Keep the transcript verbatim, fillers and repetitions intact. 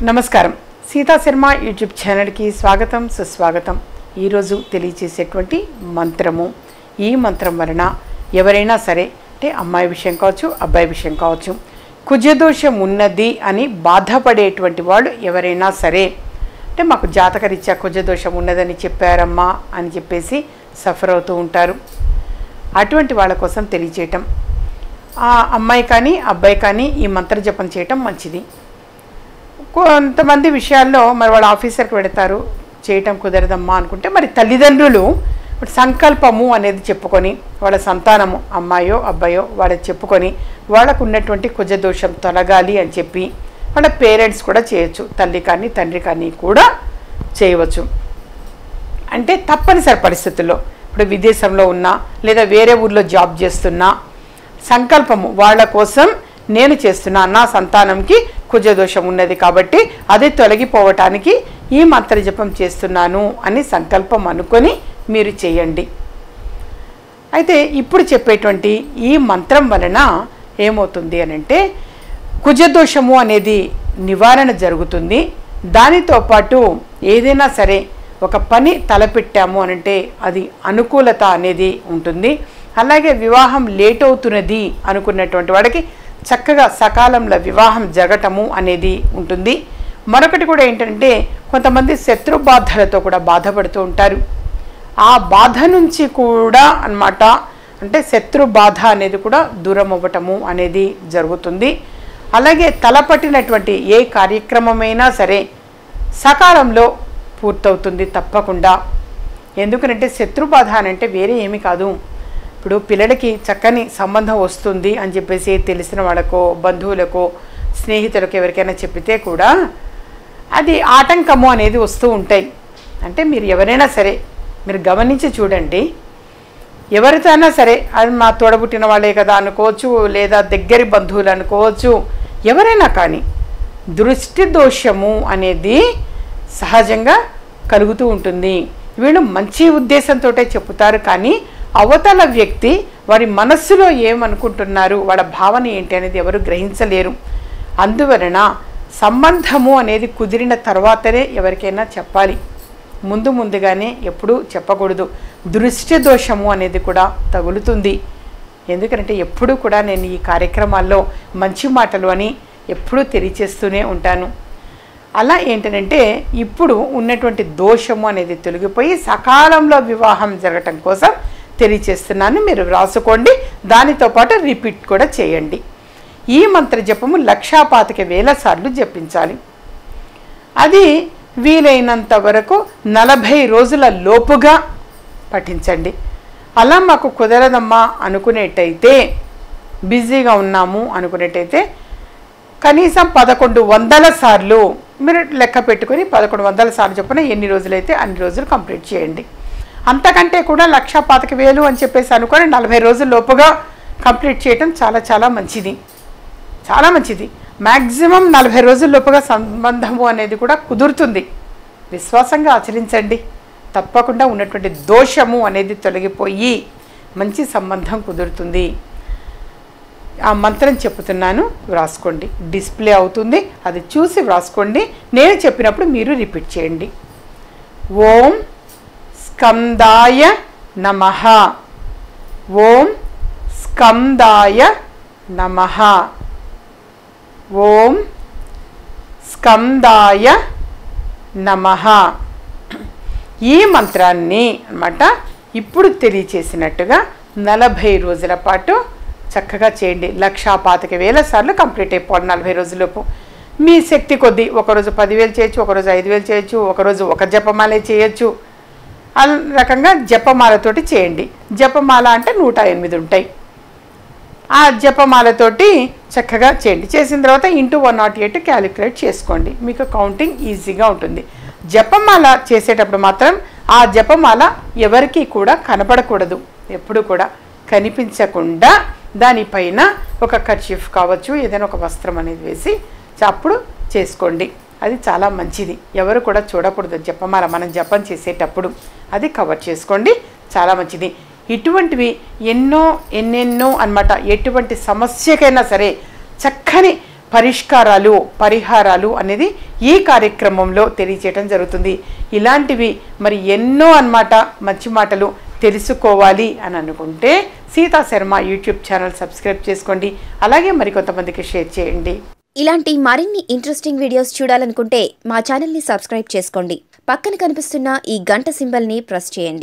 నమస్కారం సీతా శర్మ యూట్యూబ్ ఛానల్కి స్వాగతం సుస్వాగతం. ఈరోజు తెలియచేసేటువంటి మంత్రము, ఈ మంత్రం వలన ఎవరైనా సరే అంటే అమ్మాయి విషయం కావచ్చు, అబ్బాయి విషయం కావచ్చు, కుజదోషం ఉన్నది అని బాధపడేటువంటి వాళ్ళు ఎవరైనా సరే అంటే మాకు జాతకరీత్యా కుజదోషం ఉన్నదని చెప్పారమ్మా అని చెప్పేసి సఫర్ అవుతూ ఉంటారు. అటువంటి వాళ్ళ కోసం తెలియచేయటం, ఆ అమ్మాయి కానీ అబ్బాయి కానీ ఈ మంత్ర జపం చేయటం మంచిది. కొంతమంది విషయాల్లో మరి వాళ్ళ ఆఫీసర్కి పెడతారు, చేయటం కుదరదమ్మా అనుకుంటే మరి తల్లిదండ్రులు సంకల్పము అనేది చెప్పుకొని వాళ్ళ సంతానము అమ్మాయో అబ్బాయో వాళ్ళకి చెప్పుకొని వాళ్ళకు ఉన్నటువంటి కుజదోషం తొలగాలి అని చెప్పి వాళ్ళ పేరెంట్స్ కూడా చేయొచ్చు, తల్లి కానీ తండ్రి కానీ కూడా చేయవచ్చు. అంటే తప్పనిసరి పరిస్థితుల్లో ఇప్పుడు విదేశంలో ఉన్నా లేదా వేరే ఊర్లో జాబ్ చేస్తున్నా సంకల్పము వాళ్ళ కోసం నేను చేస్తున్నా, నా సంతానంకి కుజదోషం ఉన్నది కాబట్టి అది తొలగిపోవటానికి ఈ మంత్ర జపం చేస్తున్నాను అని సంకల్పం అనుకొని మీరు చేయండి. అయితే ఇప్పుడు చెప్పేటువంటి ఈ మంత్రం వలన ఏమవుతుంది అని అంటే కుజదోషము అనేది నివారణ జరుగుతుంది. దానితో పాటు ఏదైనా సరే ఒక పని తలపెట్టాము అనంటే అది అనుకూలత అనేది ఉంటుంది. అలాగే వివాహం లేట్ అవుతున్నది అనుకున్నటువంటి వాడికి చక్కగా సకాలంలో వివాహం జరగటము అనేది ఉంటుంది. మరొకటి కూడా ఏంటంటే కొంతమంది శత్రు బాధలతో కూడా బాధపడుతూ ఉంటారు. ఆ బాధ నుంచి కూడా అన్నమాట అంటే శత్రు బాధ అనేది కూడా దూరం అవ్వటము అనేది జరుగుతుంది. అలాగే తలపట్టినటువంటి ఏ కార్యక్రమమైనా సరే సకాలంలో పూర్తవుతుంది తప్పకుండా. ఎందుకంటే శత్రు బాధ అని అంటే వేరే ఏమీ కాదు. ఇప్పుడు పిల్లలకి చక్కని సంబంధం వస్తుంది అని చెప్పేసి తెలిసిన వాళ్ళకో బంధువులకో స్నేహితులకు ఎవరికైనా చెప్పితే కూడా అది ఆటంకము అనేది వస్తూ ఉంటాయి. అంటే మీరు ఎవరైనా సరే మీరు గమనించి చూడండి, ఎవరితో అయినా సరే అది మా తోడబుట్టిన వాళ్ళే కదా అనుకోవచ్చు, లేదా దగ్గరి బంధువులు అనుకోవచ్చు, ఎవరైనా కానీ దృష్టి దోషము అనేది సహజంగా కలుగుతూ ఉంటుంది. వీళ్ళు మంచి ఉద్దేశంతో చెప్తారు, కానీ అవతల వ్యక్తి వారి మనస్సులో ఏమనుకుంటున్నారు, వాళ్ళ భావన ఏంటి అనేది ఎవరు గ్రహించలేరు. అందువలన సంబంధము అనేది కుదిరిన తర్వాతనే ఎవరికైనా చెప్పాలి, ముందు ముందుగానే ఎప్పుడూ చెప్పకూడదు. దృష్టి దోషము అనేది కూడా తగులుతుంది. ఎందుకంటే ఎప్పుడూ కూడా నేను ఈ కార్యక్రమాల్లో మంచి మాటలు అని ఎప్పుడూ తెలియచేస్తూనే ఉంటాను. అలా ఏంటంటే ఇప్పుడు ఉన్నటువంటి దోషము అనేది తొలగిపోయి సకాలంలో వివాహం జరగటం కోసం తెలియచేస్తున్నాను. మీరు వ్రాసుకోండి, దానితో పాటు రిపీట్ కూడా చేయండి. ఈ మంత్ర జపము లక్షా పాతిక వేల సార్లు జపించాలి. అది వీలైనంత వరకు నలభై రోజుల లోపుగా పఠించండి. అలా మాకు కుదరదమ్మా అనుకునేటైతే, బిజీగా ఉన్నాము అనుకునేటైతే కనీసం పదకొండు వందల సార్లు మీరు లెక్క పెట్టుకొని పదకొండు వందల సార్లు చొప్పున ఎన్ని రోజులైతే అన్ని రోజులు కంప్లీట్ చేయండి. అంతకంటే కూడా లక్ష పాతిక వేలు అని చెప్పేసి అనుకొని నలభై రోజుల లోపుగా కంప్లీట్ చేయటం చాలా చాలా మంచిది, చాలా మంచిది. మ్యాక్సిమం నలభై రోజుల లోపుగా సంబంధము అనేది కూడా కుదురుతుంది. విశ్వాసంగా ఆచరించండి, తప్పకుండా ఉన్నటువంటి దోషము అనేది తొలగిపోయి మంచి సంబంధం కుదురుతుంది. ఆ మంత్రం చెప్తున్నాను, వ్రాసుకోండి. డిస్ప్లే అవుతుంది, అది చూసి వ్రాసుకోండి. నేను చెప్పినప్పుడు మీరు రిపీట్ చేయండి. ఓం స్కందాయ నమః, ఓం స్కందాయ నమః, ఓం స్కందాయ నమః. ఈ మంత్రాన్ని అన్నమాట ఇప్పుడు తెలియచేసినట్టుగా నలభై రోజుల పాటు చక్కగా చేయండి. లక్షా పాతిక వేల సార్లు కంప్లీట్ అయిపోవాలి నలభై రోజులలోపు. మీ శక్తి కొద్దీ ఒకరోజు పదివేలు చేయొచ్చు, ఒకరోజు ఐదు వేలు చేయొచ్చు, ఒకరోజు ఒక జపమాలే చేయొచ్చు. ఆ రకంగా జపమాలతోటి చేయండి. జపమాల అంటే నూట ఎనిమిది ఉంటాయి. ఆ జపమాలతోటి చక్కగా చేయండి. చేసిన తర్వాత into one nought eight calculate చేసుకోండి, మీకు కౌంటింగ్ ఈజీగా ఉంటుంది. జపమాల చేసేటప్పుడు మాత్రం ఆ జపమాల ఎవరికి కూడా కనపడకూడదు. ఎప్పుడు కూడా కనిపించకుండా దానిపైన ఒక కర్చీఫ్ కావచ్చు, ఏదైనా ఒక వస్త్రం అనేది వేసి అప్పుడు చేసుకోండి. అది చాలా మంచిది. ఎవరు కూడా చూడకూడదు జపమాల మనం జపం చేసేటప్పుడు. అది కవర్ చేసుకోండి, చాలా మంచిది. ఇటువంటివి ఎన్నో ఎన్నెన్నో అన్నమాట. ఎటువంటి సమస్యకైనా సరే చక్కని పరిష్కారాలు పరిహారాలు అనేది ఈ కార్యక్రమంలో తెలియచేయటం జరుగుతుంది. ఇలాంటివి మరి ఎన్నో అన్నమాట మంచి మాటలు తెలుసుకోవాలి అని అనుకుంటే Sita Sharma YouTube channel subscribe చేసుకోండి. అలాగే మరికొంతమందికి షేర్ చేయండి. ఇలాంటి మరిన్ని ఇంట్రెస్టింగ్ వీడియోస్ చూడాలనుకుంటే మా ఛానల్ని సబ్స్క్రైబ్ చేసుకోండి. పక్కన కనిపిస్తున్న ఈ గంట సింబల్ని ప్రెస్ చేయండి.